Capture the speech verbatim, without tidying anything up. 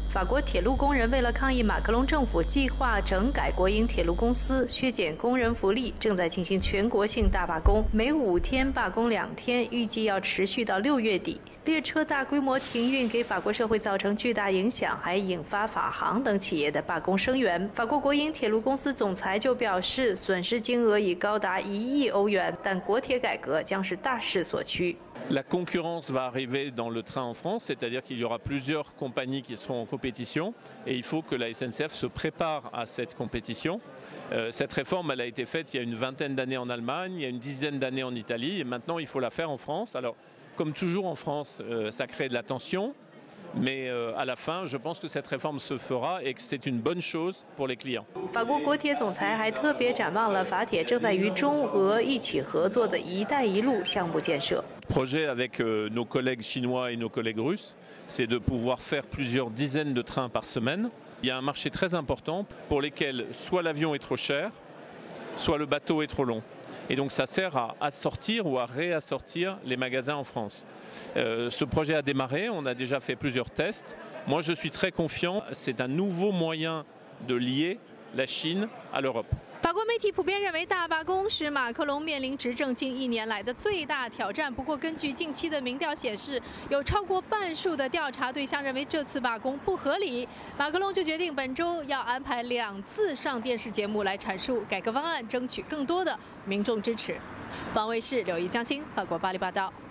法国铁路工人为了抗议马克龙政府计划整改国营铁路公司、削减工人福利，正在进行全国性大罢工，每五天罢工两天，预计要持续到六月底。列车大规模停运给法国社会造成巨大影响，还引发法航等企业的罢工声援。法国国营铁路公司总裁就表示，损失金额已高达一亿欧元，但国铁改革将是大势所趋。 La concurrence va arriver dans le train en France, c'est-à-dire qu'il y aura plusieurs compagnies qui seront en compétition et il faut que la S N C F se prépare à cette compétition. Euh, cette réforme, elle a été faite il y a une vingtaine d'années en Allemagne, il y a une dizaine d'années en Italie et maintenant il faut la faire en France. Alors, comme toujours en France, euh, ça crée de la tension. Mais euh, à la fin, je pense que cette réforme se fera et que c'est une bonne chose pour les clients. 法国国铁总裁还特别展望了法铁正在与中俄一起合作的一带一路项目建设。 Projet avec euh, nos collègues chinois et nos collègues russes, c'est de pouvoir faire plusieurs dizaines de trains par semaine. Il y a un marché très important pour lesquels soit l'avion est trop cher, soit le bateau est trop long. Et donc ça sert à assortir ou à réassortir les magasins en France. Euh, ce projet a démarré, on a déjà fait plusieurs tests. Moi je suis très confiant, c'est un nouveau moyen de lier la Chine à l'Europe. 法国媒体普遍认为，大罢工使马克龙面临执政近一年来的最大挑战。不过，根据近期的民调显示，有超过半数的调查对象认为这次罢工不合理。马克龙就决定本周要安排两次上电视节目来阐述改革方案，争取更多的民众支持。防卫室刘怡江青，法国巴黎报道。